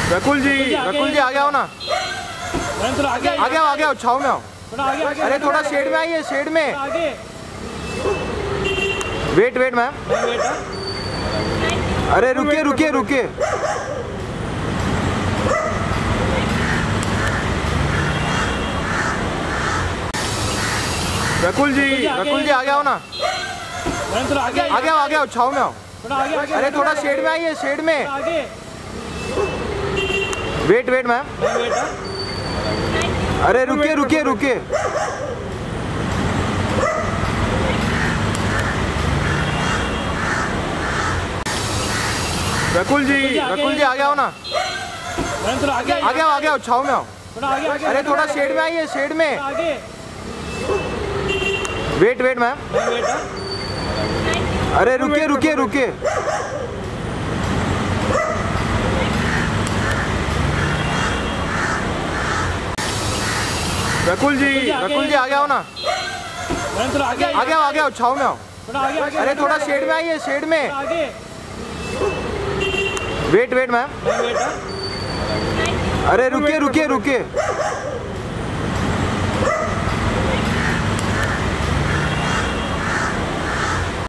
रकुल जी आ गया हो ना। आ गया छाव में आओ। अरे थोड़ा शेड में आइए, शेड में। Wait ma'am. अरे रुकिए। रकुल जी आ गया हो ना। आ गया छाव में आओ। अरे थोड़ा शेड में आइए, शेड में। Wait ma'am. अरे रुकिए। रकुल जी आ गया हो ना। आ गया छाव में आओ। अरे थोड़ा शेड में आइए, शेड में। Wait ma'am. अरे रुकिए। रकुल जी आ गया हो ना। आ गया छाव में आओ। अरे थोड़ा शेड में आइए, शेड में। Wait ma'am. अरे रुकिए।